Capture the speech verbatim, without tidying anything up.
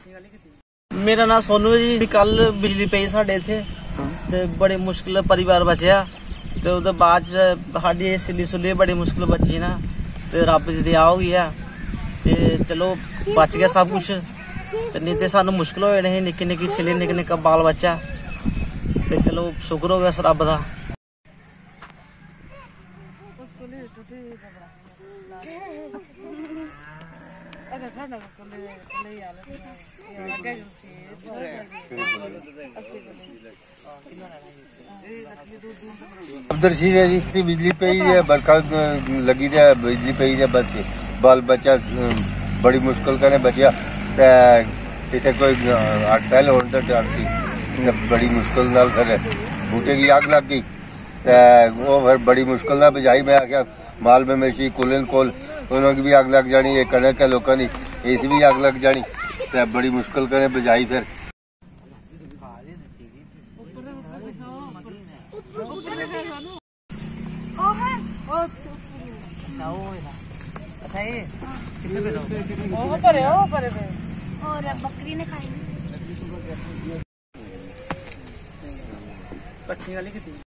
मेरा नाम सोनू है जी। कल बिजली पई साढ़े इत्थे ते बड़ी मुश्किल परिवार बचया ते उहदे बाद साडी सिली सुली बड़ी मुश्किल बची ना ते रब दी दया हो गई है ते चलो बच गया सब कुछ ते नहीं ते सानू मुश्किल हो जानी निक्की निक्की सिली निक्का निक्का बाल बच्चा ते चलो शुक्र हो गया रब दा। अब्दुल है जी बिजली पे ही है बरखा लगी है बिजली पे ही है बस बाल बच्चा बड़ी मुश्किल कने बचिया इतने कोई पहले होने तो डर सी बड़ी मुश्किल नाल फिर बूटे की आग लग गई वो फिर बड़ी मुश्किल ना बजाई। मैं आख्या माल में मेशी कुलन कोल उन्होंने की भी आग लग जानी है कणक है लोगों की इस भी आग लग जानी तो बड़ी मुश्किल कने बजाई। फिर और बकरी ने खाई।